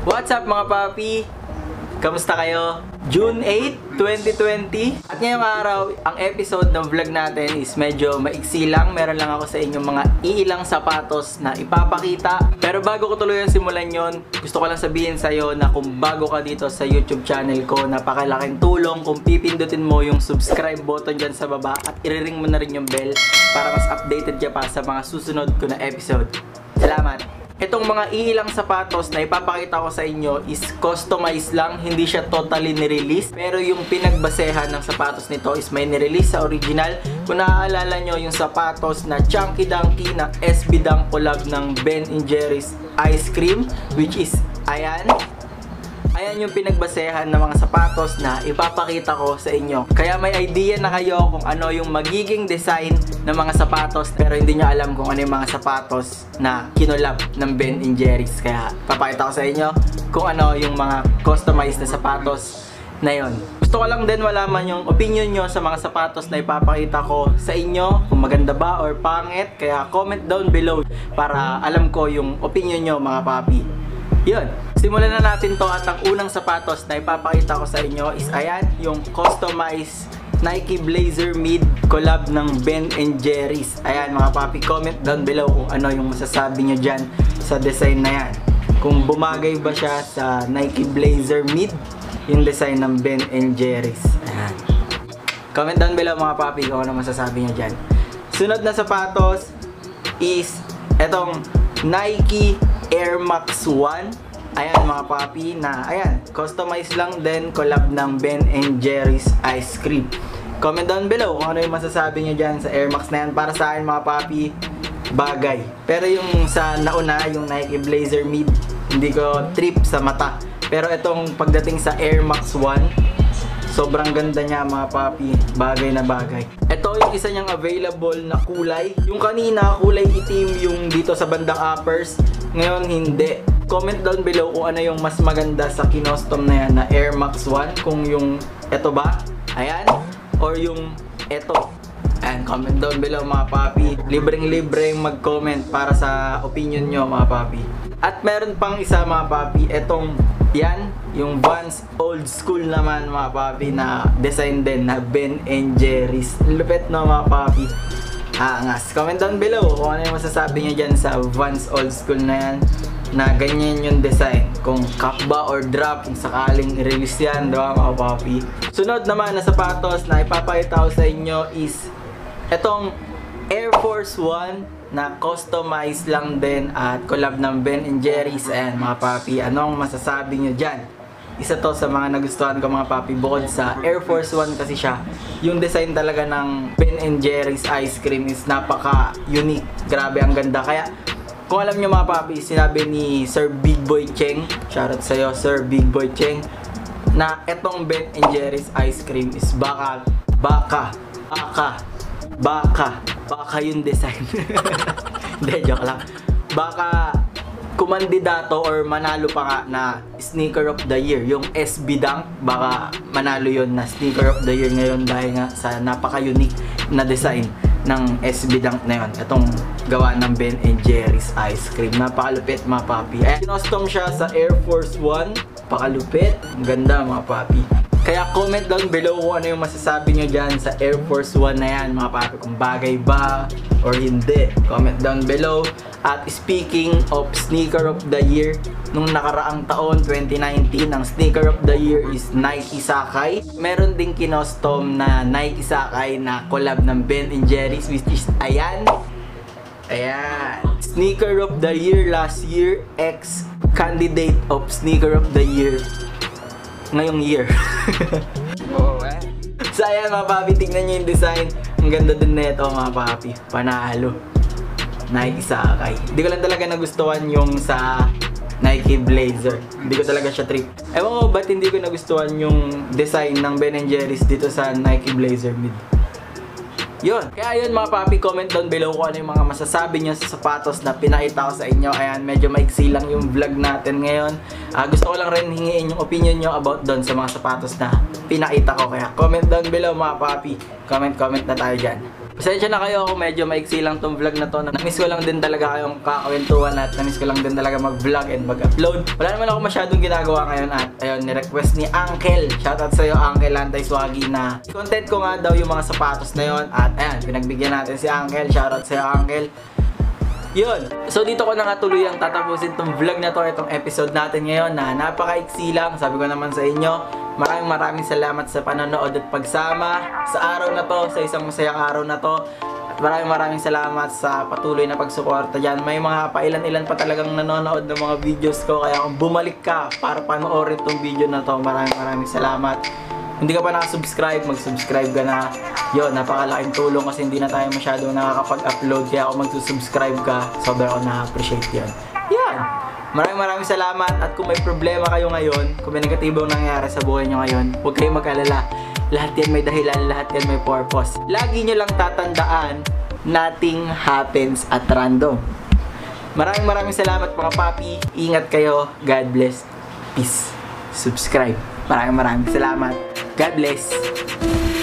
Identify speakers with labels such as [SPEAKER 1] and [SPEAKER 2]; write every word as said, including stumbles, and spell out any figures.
[SPEAKER 1] What's up mga papi? Kamusta kayo? June eighth, twenty twenty. At ngayong araw, ang episode ng vlog natin is medyo maiksi lang. Meron lang ako sa inyo mga iilang sapatos na ipapakita. Pero bago ko tuluyan simulan yon, gusto ko lang sabihin sa'yo na kung bago ka dito sa YouTube channel ko, napakalaking tulong kung pipindutin mo yung subscribe button dyan sa baba at i-ring mo na rin yung bell para mas updated ka pa sa mga susunod ko na episode. Salamat! Itong mga iilang sapatos na ipapakita ko sa inyo is customized lang, hindi siya totally nirelease. Pero yung pinagbasehan ng sapatos nito is may nirelease sa original. Kung naaalala nyo yung sapatos na Chunky Donkey na S B Dunk collab ng Ben and Jerry's Ice Cream, which is ayan. Ayan yung pinagbasehan ng mga sapatos na ipapakita ko sa inyo. Kaya may idea na kayo kung ano yung magiging design ng mga sapatos, pero hindi nyo alam kung ano yung mga sapatos na kinolab ng Ben and Jerry's. Kaya papakita ko sa inyo kung ano yung mga customized na sapatos na yon. Gusto ko lang din malaman yung opinion nyo sa mga sapatos na ipapakita ko sa inyo, kung maganda ba or pangit. Kaya comment down below para alam ko yung opinion nyo mga papi. Yun, simulan na natin to at ang unang sapatos na ipapakita ko sa inyo is ayan, yung customized Nike Blazer Mid collab ng Ben and Jerry's. Ayan mga papi, comment down below kung ano yung masasabi nyo dyan sa design na yan. Kung bumagay ba siya sa Nike Blazer Mid, yung design ng Ben and Jerry's. Ayan. Comment down below mga papi kung ano masasabi nyo dyan. Sunod na sapatos is etong Nike Air Max one. Ayan mga papi, na ayan, customized lang din, collab ng Ben and Jerry's Ice Cream. Comment down below kung ano yung masasabi nyo dyan sa Air Max na yan. Para sa akin mga papi, bagay. Pero yung sa nauna, yung Nike Blazer Mid, hindi ko trip sa mata. Pero itong pagdating sa Air Max one, sobrang ganda niya mga papi, bagay na bagay. Ito yung isa niyang available na kulay. Yung kanina, kulay itim yung dito sa bandang uppers. Ngayon, hindi. Comment down below kung ano yung mas maganda sa kinostom na yan na Air Max one. Kung yung eto ba, ayan, or yung eto. Ayan, comment down below mga papi. Libreng-libreng mag-comment para sa opinion nyo mga papi. At meron pang isa mga papi, etong yan, yung Vans old school naman mga papi na design din na Ben and Jerry's. Lupit no mga papi. Angas. Comment down below kung ano yung masasabi nyo dyan sa Vans old school na yan, na ganyan yung design. Kung cup ba or drop, kung sakaling i-release yan, diba mga papi. Sunod naman na sapatos na ipapakita ko sa inyo is etong Air Force one na customized lang din at collab ng Ben and Jerry's. Ayan mga papi, anong masasabi nyo dyan? Isa to sa mga nagustuhan ko mga papi, bukod sa Air Force one kasi siya, yung design talaga ng Ben and Jerry's Ice Cream is napaka unique. Grabe, ang ganda. Kaya kung alam nyo mga papi, sinabi ni Sir Big Boy Cheng, shoutout sa'yo Sir Big Boy Cheng, na etong Ben and Jerry's Ice Cream is baka, baka, baka, baka, baka yung design. Hindi, joke lang. Baka kumandidato or manalo pa nga na Sneaker of the Year, yung S B Dunk. Baka manalo yon na Sneaker of the Year ngayon dahil nga sa napaka-unique na design ng S B Dunk na yun. Itong gawa ng Ben and Jerry's Ice Cream. Napakalupit mga papi. Eh, kinostom siya sa Air Force one. Pakalupit. Ang ganda mga papi. Kaya comment down below kung ano yung masasabi nyo dyan sa Air Force one na yan mga papi. Kung bagay ba or hindi. Comment down below. At speaking of Sneaker of the Year, nung nakaraang taon, twenty nineteen, ang Sneaker of the Year is Nike Sacai. Meron ding kinostom na Nike Sacai na collab ng Ben and Jerry's, which is ayan. Ayan. Sneaker of the Year last year, ex-candidate of Sneaker of the Year ngayong year. Oo eh. So ayan mga papi, tingnan nyo yung design. Ang ganda din na ito mga papi. Panalo. Nike Sacai. Hindi ko lang talaga nagustuhan yung sa Nike Blazer. Hindi ko talaga siya trip. Ewan ko ba't hindi ko nagustuhan yung design ng Ben and Jerry's dito sa Nike Blazer Mid. Yun. Kaya yun mga papi, comment down below kung ano yung mga masasabi nyo sa sapatos na pinakita ko sa inyo. Ayan, medyo maiksi lang yung vlog natin ngayon. Uh, gusto ko lang rin hingiin yung opinion nyo about doon sa mga sapatos na pinakita ko. Kaya comment down below mga papi. Comment, comment na tayo dyan. Pasensya na kayo kung medyo maiksi lang tong vlog na to. Namiss ko lang din talaga kayong kakakwentuhan at namiss ko lang din talaga mag-vlog and mag-upload. Wala naman ako masyadong ginagawa ngayon at ayun, ni-request ni Uncle. Shoutout sa'yo, Uncle Lantay Swagi, na content ko nga daw yung mga sapatos na yon. At ayan, pinagbigyan natin si Uncle. Shoutout sa'yo, Uncle. Yun. So dito ko na nga tuluyang tatapusin tong vlog na to, itong episode natin ngayon na napaka-iksi lang. Sabi ko naman sa inyo, maraming maraming salamat sa panonood at pagsama sa araw na to, sa isang masayang araw na to. At maraming maraming salamat sa patuloy na pagsuporta dyan. May mga pailan-ilan pa talagang nanonood ng mga videos ko, kaya kung bumalik ka para panoorin tong video na to, maraming maraming salamat. Hindi ka pa nakasubscribe, mag-subscribe ka na. Yun, napakalaking tulong kasi hindi na tayo masyadong nakakapag-upload. Kaya kung mag-subscribe ka, sobrang ako na-appreciate yun. Yan! Maraming maraming salamat. At kung may problema kayo ngayon, kung may negatibong nangyari sa buhay nyo ngayon, huwag kayong mag-alala. Lahat yan may dahilan, lahat yan may purpose. Lagi nyo lang tatandaan, nothing happens at random. Maraming maraming salamat mga papi. Ingat kayo. God bless. Peace. Subscribe. Maraming maraming salamat. God bless.